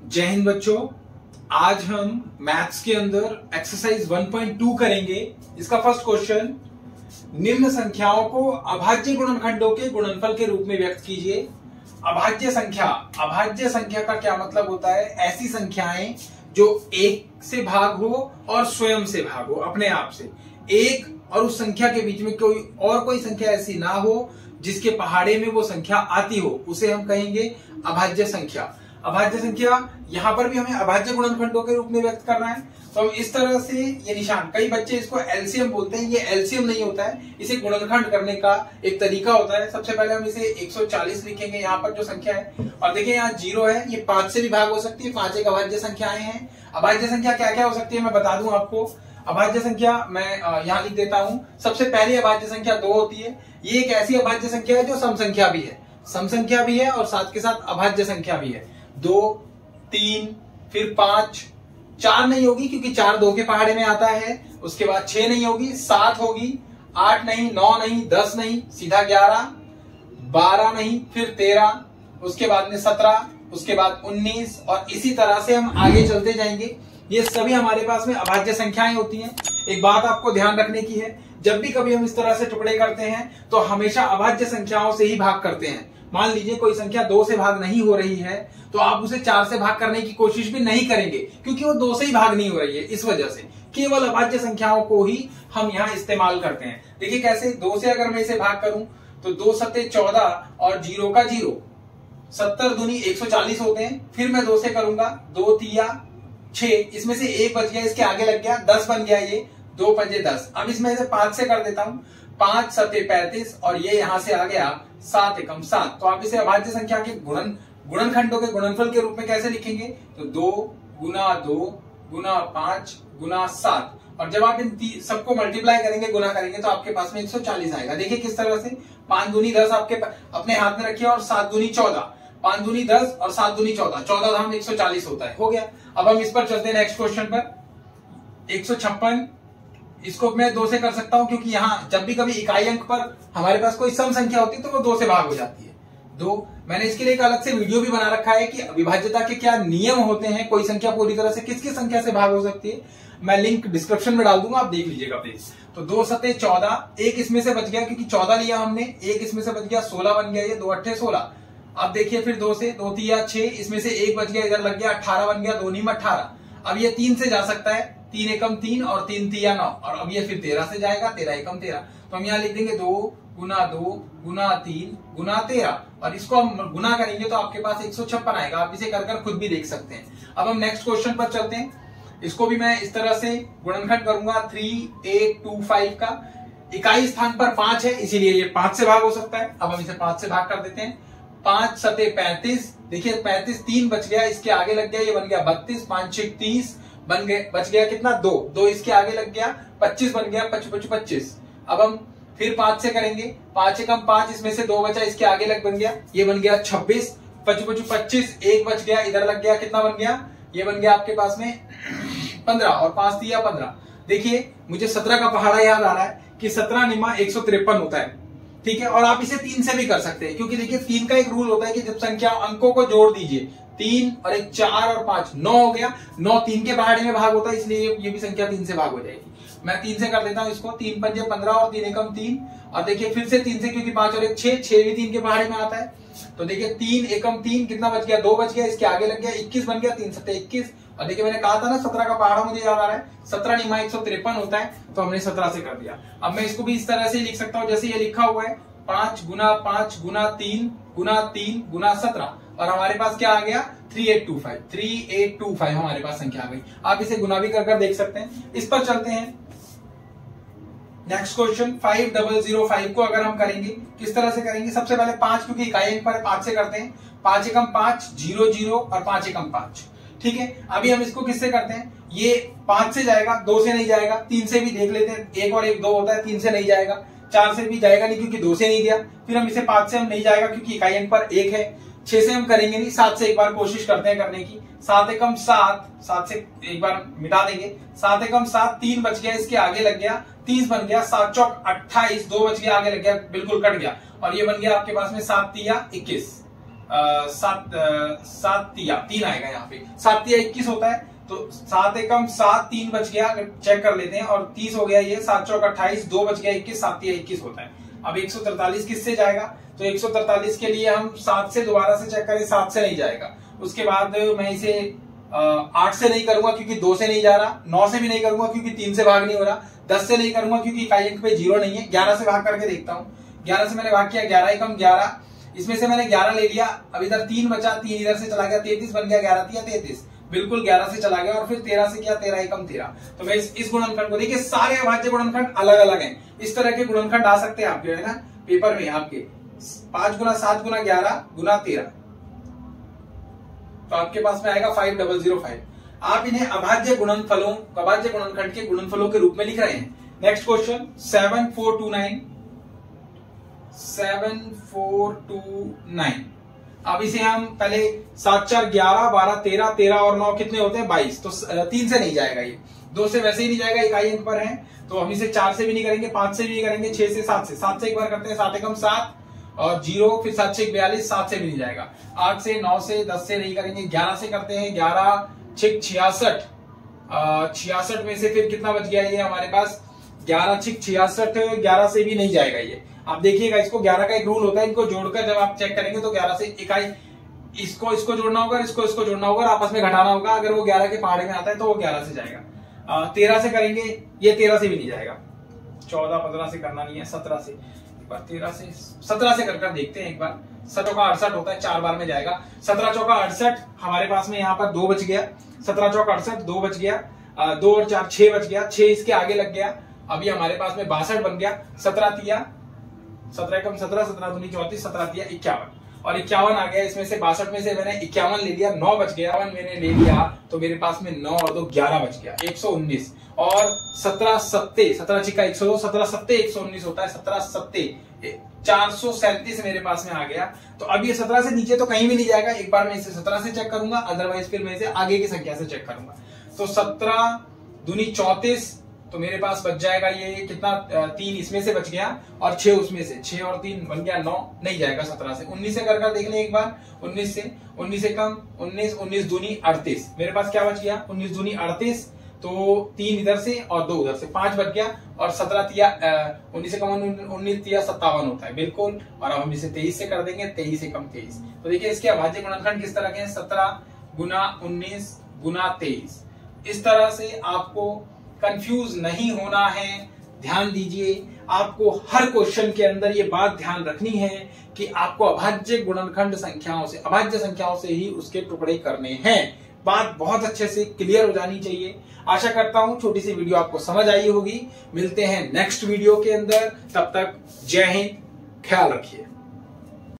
जय हिंद बच्चों। आज हम मैथ्स के अंदर एक्सरसाइज 1.2 करेंगे। इसका फर्स्ट क्वेश्चन, निम्न संख्याओं को अभाज्य गुणनखंडों के गुणनफल के रूप में व्यक्त कीजिए। अभाज्य संख्या का क्या मतलब होता है? ऐसी संख्याएं जो एक से भाग हो और स्वयं से भाग हो, अपने आप से। एक और उस संख्या के बीच में कोई संख्या ऐसी ना हो जिसके पहाड़े में वो संख्या आती हो, उसे हम कहेंगे अभाज्य संख्या। अभाज्य संख्या यहां पर भी हमें अभाज्य गुणनखंडों के रूप में व्यक्त करना है, तो हम इस तरह से ये निशान, कई बच्चे इसको एलसीएम बोलते हैं, ये एलसीएम नहीं होता है, इसे गुणनखंड करने का एक तरीका होता है। सबसे पहले हम इसे 140 लिखेंगे यहाँ पर जो संख्या है, और देखिए यहाँ 0 है, ये 5 से भी भाग हो सकती है। 5 एक अभाज्य संख्याएं हैं। अभाज्य संख्या क्या क्या हो सकती है मैं बता दूं आपको। अभाज्य संख्या मैं यहाँ लिख देता हूं। सबसे पहली अभाज्य संख्या 2 होती है। ये एक ऐसी अभाज्य संख्या है जो सम संख्या भी है, और साथ के साथ अभाज्य संख्या भी है। 2, 3, फिर 5, 4 नहीं होगी क्योंकि 4 2 के पहाड़े में आता है। उसके बाद 6 नहीं होगी, 7 होगी, 8 नहीं, 9 नहीं, 10 नहीं, सीधा 11, 12 नहीं, फिर 13, उसके बाद में 17, उसके बाद 19, और इसी तरह से हम आगे चलते जाएंगे। ये सभी हमारे पास में अभाज्य संख्याएं होती हैं। एक बात आपको ध्यान रखने की है, जब भी कभी हम इस तरह से टुकड़े करते हैं तो हमेशा अभाज्य संख्याओं से ही भाग करते हैं। मान लीजिए कोई संख्या 2 से भाग नहीं हो रही है तो आप उसे 4 से भाग करने की कोशिश भी नहीं करेंगे, क्योंकि वो 2 से ही भाग नहीं हो रही है। इस वजह से केवल अभाज्य संख्याओं को ही हम यहाँ इस्तेमाल करते हैं। देखिए कैसे, 2 से अगर मैं इसे भाग करूं तो 2 सत्ते 14 और 0 का 0, 70 दूनी 140 होते हैं। फिर मैं 2 से करूंगा, 2 तिया 6, इसमें से 1 बच गया, इसके आगे लग गया, 10 बन गया, ये 2 पंजे 10। अब इसमें इसे 5 से कर देता हूं, 5 सत्ते 35, और ये यहां से आ गया 7 एकम 7। तो आप इसे अभाज्य संख्या के गुणनखंडों के गुणनफल के रूप में कैसे लिखेंगे? तो 2 गुना 2 गुना 5 गुना 7, और जब आप इन सबको मल्टीप्लाई करेंगे, गुना करेंगे, तो आपके पास में 140 आएगा। देखिए किस तरह से, 5 दूनी 10 आपके अपने हाथ में रखिए, और 7 दूनी 14, 5 दूनी 10 और 7 दूनी 14, 14 धाम 140 होता है। हो गया। अब हम इस पर चलते हैं नेक्स्ट क्वेश्चन पर। 156, इसको मैं 2 से कर सकता हूं क्योंकि यहां जब भी कभी इकाई अंक पर हमारे पास कोई सम संख्या होती है तो वो 2 से भाग हो जाती है। 2, मैंने इसके लिए एक अलग से वीडियो भी बना रखा है कि विभाज्यता के क्या नियम होते हैं, कोई संख्या पूरी तरह से किस संख्या से भाग हो सकती है। मैं लिंक डिस्क्रिप्शन में डाल दूंगा, आप देख लीजिएगा प्लीज। तो 2 सत्ते 14, एक इसमें से बच गया क्योंकि 14 लिया हमने, एक इसमें से बच गया, 16 बन गया, ये 2 अट्ठे 16। अब देखिए फिर 2 से 2 तिया 6, इसमें से एक बच गया, इधर लग गया, 18 बन गया, 2 नीम 18। अब ये 3 से जा सकता है, 3 एकम 3 और 3 तिया 9, और अब ये फिर 13 से जाएगा, 13 एकम 13। तो हम यहाँ लिख देंगे 2 गुना 2 गुना 3 गुना 13, और इसको हम गुना करेंगे तो आपके पास 156 आएगा। आप इसे कर खुद भी देख सकते हैं। अब हम नेक्स्ट क्वेश्चन पर चलते हैं। इसको भी मैं इस तरह से गुणनखंड करूंगा 3825 का। इकाई स्थान पर 5 है, इसीलिए ये 5 से भाग हो सकता है। अब हम इसे 5 से भाग कर देते हैं। 5 सत्ते 35, देखिए 35, 3 बच गया, इसके आगे लग गया, ये बन गया 32, 5 6 30, बन गए, बच गया कितना, 2 इसके आगे लग गया, 25 बन गया, 25। अब हम फिर 5 से करेंगे, 5 एकम 5, इसमें से 2 बचा, इसके आगे लग बन गया, ये बन गया 26, 25, एक बच गया, इधर लग गया, कितना बन गया, ये बन गया आपके पास में 15, और 5 तिया 15। देखिए मुझे 17 का पहाड़ा याद आ रहा है कि 17 निमा 153 होता है, ठीक है। और आप इसे 3 से भी कर सकते हैं, क्योंकि देखिए 3 का एक रूल होता है कि जब संख्या अंकों को जोड़ दीजिए, 3 और 1 4 और 5 9 हो गया, 9 3 के पहाड़े में भाग होता है, इसलिए ये भी संख्या 3 से भाग हो जाएगी। मैं 3 से कर देता हूं इसको, 3 पंजे 15 और 3 एकम 3, और देखिए फिर से 3 से, क्योंकि 5 और 1 6 भी 3 के पहाड़े में आता है। तो देखिए 3 एकम 3 कितना बच गया, 2 बच गया, इसके आगे लग गया, 21 बन गया, 3 सत्ते 21। और देखिए मैंने कहा था ना 17 का पहाड़ा मुझे याद आ रहा है, 17 निमा 153 होता है, तो हमने 17 से कर दिया। अब मैं इसको भी इस तरह से लिख सकता हूं जैसे ये लिखा हुआ है, 5 गुना 5 गुना 3 गुना 3 गुना 17, और हमारे पास क्या आ गया, 3825 हमारे पास संख्या आ गई। आप इसे गुना भी कर देख सकते हैं। इस पर चलते हैं नेक्स्ट क्वेश्चन। 5005 को अगर हम करेंगे, किस तरह से करेंगे? सबसे पहले 5, क्योंकि इकाई अंक पर 5 से करते हैं। 5 एकम 5 0 0 और 5 एकम 5, ठीक है। अभी हम इसको किससे करते हैं? ये 5 से जाएगा, 2 से नहीं जाएगा, 3 से भी देख लेते हैं, 1 और 1 2 होता है, 3 से नहीं जाएगा, 4 से भी जाएगा नहीं क्योंकि 2 से नहीं गया। फिर हम इसे 5 से हम नहीं जाएगा क्योंकि इकाई अंक पर 1 है। 6 से हम करेंगे नहीं, 7 से एक बार कोशिश करते हैं करने की। 7 एकम 7, 7 से एक बार मिटा देंगे, 7 एकम 7, 3 बच गया, इसके आगे लग गया, 30 बन गया, 7 चौक 28, 2 बच गया, आगे लग गया, बिल्कुल कट गया, और ये बन गया आपके पास में 7 तिया 21। सात तिया 3 आएगा यहाँ पे, 7 तिया 21 होता है, तो 7 एकम 7, 3 बच गया, चेक कर लेते हैं, और 30 हो गया ये, 7 चौक 28, 2 बच गया 21, 7 तिया 21 होता है। अब 143 किससे जाएगा, तो 143 के लिए हम 7 से दोबारा से चेक करें, 7 से नहीं जाएगा। उसके बाद मैं इसे 8 से नहीं करूंगा क्योंकि 2 से नहीं जा रहा, 9 से भी नहीं करूंगा क्योंकि 3 से भाग नहीं हो रहा, 10 से नहीं करूंगा क्योंकि इकाई अंक पे 0 नहीं है, 11 से भाग करके देखता हूँ। 11 से मैंने भाग किया, 11 एकम 11, इसमें से मैंने 11 ले लिया, अब इधर 3 बचा, 3 इधर से चला गया, 33 बन गया, 11 तिया 33, बिल्कुल 11 से चला गया, और फिर 13 से किया, 13 एकम 13। तो मैं इस गुणनखंड को, देखिए सारे अभाज्य गुणनखंड अलग अलग हैं, इस तरह के गुणनखंड आ सकते हैं आपके, है ना, पेपर में आपके 5 गुना 7 गुना 11 गुना 13, तो आपके पास में आएगा 5005। आप इन्हें अभाज्य गुणनफलों, अभाज्य गुणनखंड के गुणनफलों के रूप में लिख रहे हैं। Next question 7429। अब इसे हम पहले 7 4 11 12 13, 13 और 9 कितने होते हैं 22, तो 3 से नहीं जाएगा ये, 2 से वैसे ही नहीं जाएगा, इकाई अंक पर है, तो हम इसे 4 से भी नहीं करेंगे, 5 से भी नहीं करेंगे, 6 से 7 से, 7 से एक बार करते हैं, 7 एकम 7 और 0, फिर 7 6 42, 7 से भी नहीं जाएगा, 8 से 9 से 10 से नहीं करेंगे, 11 से करते हैं, 11 6 66, 66 में से फिर कितना बच गया ये हमारे पास, 11 6 66, 11 से भी नहीं जाएगा ये। आप देखिएगा इसको, 11 का एक रूल होता है, इनको जोड़कर जब आप चेक करेंगे तो 11 से इकाई, इसको जोड़ना होगा, इसको जोड़ना होगा, आपस में घटाना होगा, अगर वो 11 के पहाड़े में आता है तो वो 11 से जाएगा। 13 से करेंगे, ये 13 से भी नहीं जाएगा, 14 15 से करना नहीं है, 17 से, एक बार 13 से 17 से कर देखते हैं एक बार, 7 चौका 68 होता है, 4 बार में जाएगा, 17 चौका 68, हमारे पास में यहाँ पर 2 बच गया, 17 चौका 68, 2 बच गया, 2 और 4 6 बच गया, 6 इसके आगे लग गया, अभी हमारे पास में 62 बन गया, 17 तिया 17 एकम 17, 17 दूनी 34, 17 तिया 51, और 51 आ गया, इसमें से 62 में से मैंने 51 ले लिया, 9 बच गया, 51 मैंने ले लिया, तो मेरे पास में 9 और 2 11 बच गया, 119, और 17 सत्ते 17 छिक्का 102, 17 सत्ते 119 होता है, 17 सत्ते 437 मेरे पास में आ गया। तो अब ये 17 से नीचे तो कहीं भी नहीं जाएगा, एक बार मैं इसे 17 से चेक करूंगा, अदरवाइज फिर मैं इसे आगे की संख्या से चेक करूंगा। तो 17 दूनी 34, तो मेरे पास बच जाएगा ये कितना, 3 इसमें से बच गया और 6 उसमें से, 6 और 3 बन गया 9, नहीं जाएगा 17 से। 19 से कर देख लें एक बार, 19 से, 19 से कम 19, 19 दूनी 38, मेरे पास क्या बच गया 19 दूनी 38, तो 3 इधर से और 2 उधर से, 5 बच गया, और 17 तिया 19 से कम 19 तिया 57 होता है, बिल्कुल। और अब हम इसे 23 से कर देंगे, 23 से कम 23। तो देखिए इसके अभाज्य गुणनखंड किस तरह के हैं, 17 गुना 19 गुना 23। इस तरह से आपको कंफ्यूज नहीं होना है, ध्यान दीजिए। आपको हर क्वेश्चन के अंदर ये बात ध्यान रखनी है कि आपको अभाज्य गुणनखंड संख्याओं से, अभाज्य संख्याओं से ही उसके टुकड़े करने हैं। बात बहुत अच्छे से क्लियर हो जानी चाहिए। आशा करता हूं छोटी सी वीडियो आपको समझ आई होगी। मिलते हैं नेक्स्ट वीडियो के अंदर, तब तक जय हिंद, ख्याल रखिए।